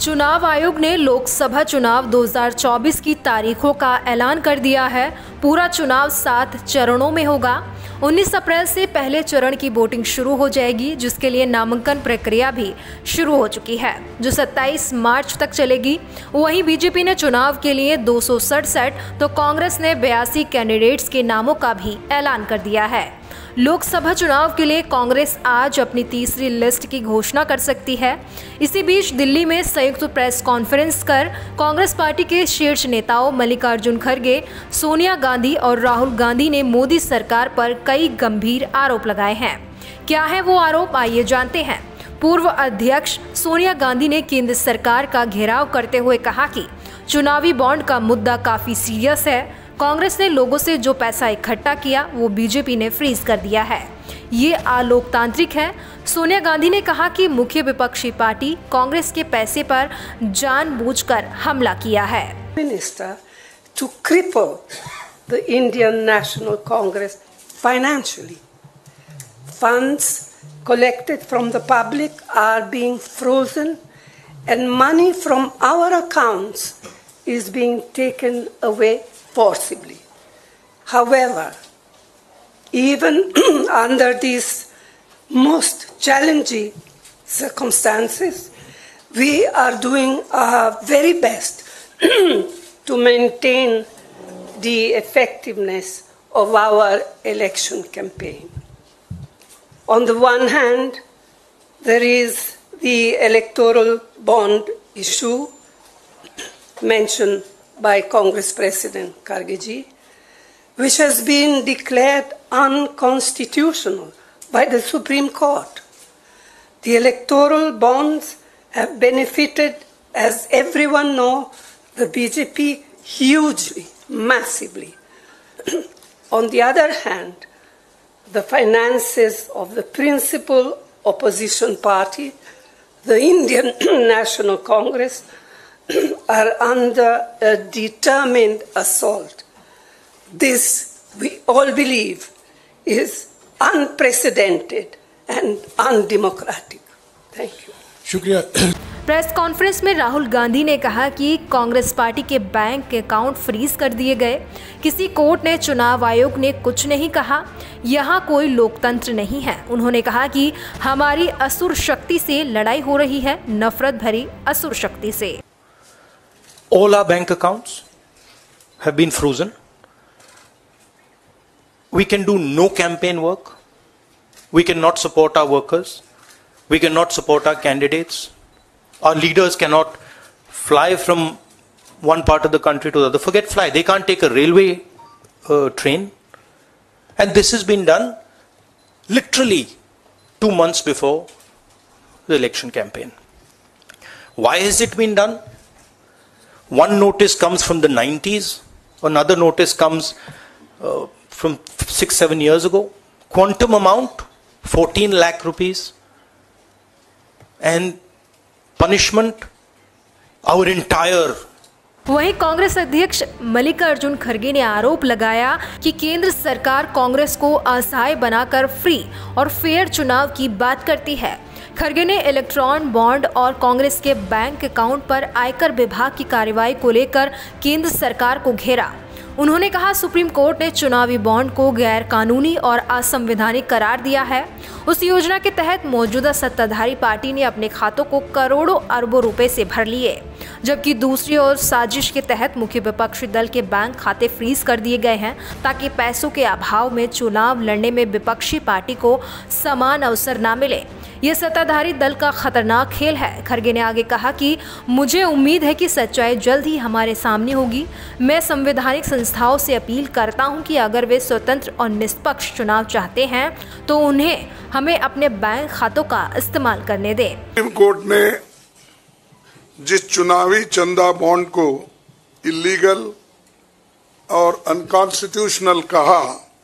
चुनाव आयोग ने लोकसभा चुनाव 2024 की तारीखों का ऐलान कर दिया है। पूरा चुनाव 7 चरणों में होगा। 19 अप्रैल से पहले चरण की वोटिंग शुरू हो जाएगी, जिसके लिए नामांकन प्रक्रिया भी शुरू हो चुकी है, जो 27 मार्च तक चलेगी। वहीं बीजेपी ने चुनाव के लिए 267 तो कांग्रेस ने 82 कैंडिडेट्स के नामों का भी ऐलान कर दिया है। लोकसभा चुनाव के लिए कांग्रेस आज अपनी तीसरी लिस्ट की घोषणा कर सकती है। इसी बीच दिल्ली में संयुक्त प्रेस कॉन्फ्रेंस कर कांग्रेस पार्टी के शीर्ष नेताओं मल्लिकार्जुन खड़गे, सोनिया गांधी और राहुल गांधी ने मोदी सरकार पर कई गंभीर आरोप लगाए हैं। क्या है वो आरोप, आइए जानते हैं। पूर्व अध्यक्ष सोनिया गांधी ने केंद्र सरकार का घेराव करते हुए कहा कि चुनावी बॉन्ड का मुद्दा काफी सीरियस है। कांग्रेस ने लोगों से जो पैसा इकट्ठा किया वो बीजेपी ने फ्रीज कर दिया है। ये अलोकतांत्रिक है। सोनिया गांधी ने कहा कि मुख्य विपक्षी पार्टी कांग्रेस के पैसे पर जानबूझकर हमला किया है। Minister to cripple the Indian National Congress financially. Funds collected from the public are being frozen and money from our accounts is being taken away forcibly. However, even under these most challenging circumstances, we are doing our very best to maintain the effectiveness of our election campaign. On the one hand, there is the electoral bond issue mentioned by Congress President Kharge, which has been declared unconstitutional by the Supreme Court. The electoral bonds have benefited, as everyone knows, the BJP hugely, massively. On the other hand, the finances of the principal opposition party, the Indian National Congress, are under a determined assault. This, we all believe, is unprecedented and undemocratic. Thank you. शुक्रिया। Press conference में राहुल गांधी ने कहा कि Congress party के bank account freeze कर दिए गए। किसी कोर्ट ने, चुनाव आयोग ने कुछ नहीं कहा। यहाँ कोई लोकतंत्र नहीं है। उन्होंने कहा कि हमारी असुर शक्ति से लड़ाई हो रही है, नफरत भरी असुर शक्ति से। All our bank accounts have been frozen. We can do no campaign work. We cannot support our workers. We cannot support our candidates. Our leaders cannot fly from one part of the country to the other. Forget fly. They can't take a railway train. And this has been done literally 2 months before the election campaign. Why has it been done? One notice comes from the 90s, another notice comes from 6-7 years ago. Quantum amount, 14 lakh rupees. And punishment, our entire. वहीं कांग्रेस अध्यक्ष मल्लिकार्जुन खड़गे ने आरोप लगाया कि केंद्र सरकार कांग्रेस को असहाय बनाकर फ्री और फेयर चुनाव की बात करती है। खड़गे ने इलेक्ट्रॉन बॉन्ड और कांग्रेस के बैंक अकाउंट पर आयकर विभाग की कार्रवाई को लेकर केंद्र सरकार को घेरा। उन्होंने कहा, सुप्रीम कोर्ट ने चुनावी बॉन्ड को गैर कानूनी और असंवैधानिक करार दिया है। उस योजना के तहत मौजूदा सत्ताधारी पार्टी ने अपने खातों को करोड़ों अरबों रुपए से भर लिए, जबकि दूसरी ओर साजिश के तहत मुख्य विपक्षी दल के बैंक खाते फ्रीज कर दिए गए हैं, ताकि पैसों के अभाव में चुनाव लड़ने में विपक्षी पार्टी को समान अवसर न मिले। ये सत्ताधारी दल का खतरनाक खेल है। खड़गे ने आगे कहा कि मुझे उम्मीद है कि सच्चाई जल्द ही हमारे सामने होगी। मैं संवैधानिक संस्थाओं से अपील करता हूं कि अगर वे स्वतंत्र और निष्पक्ष चुनाव चाहते हैं तो उन्हें हमें अपने बैंक खातों का इस्तेमाल करने दें। सुप्रीम कोर्ट ने जिस चुनावी चंदा बॉन्ड को इलीगल और अनकॉन्स्टिट्यूशनल कहा,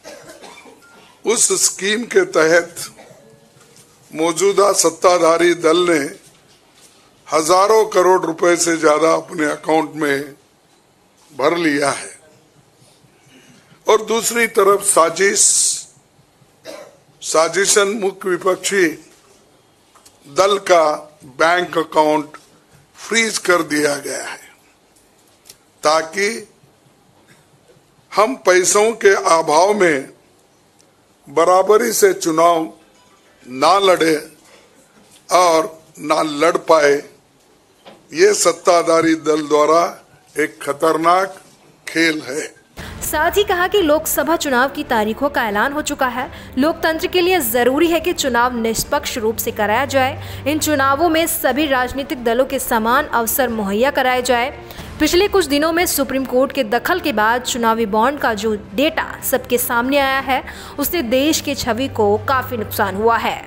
उस स्कीम के तहत मौजूदा सत्ताधारी दल ने हजारों करोड़ रुपए से ज्यादा अपने अकाउंट में भर लिया है। और दूसरी तरफ साजिशन मुख्य विपक्षी दल का बैंक अकाउंट फ्रीज कर दिया गया है ताकि हम पैसों के अभाव में बराबरी से चुनाव ना लड़े और ना लड़ पाए। ये सत्ताधारी दल द्वारा एक खतरनाक खेल है। साथ ही कहा कि लोकसभा चुनाव की तारीखों का ऐलान हो चुका है। लोकतंत्र के लिए जरूरी है कि चुनाव निष्पक्ष रूप से कराया जाए। इन चुनावों में सभी राजनीतिक दलों के समान अवसर मुहैया कराए जाए। पिछले कुछ दिनों में सुप्रीम कोर्ट के दखल के बाद चुनावी बॉन्ड का जो डेटा सबके सामने आया है, उससे देश की छवि को काफी नुकसान हुआ है।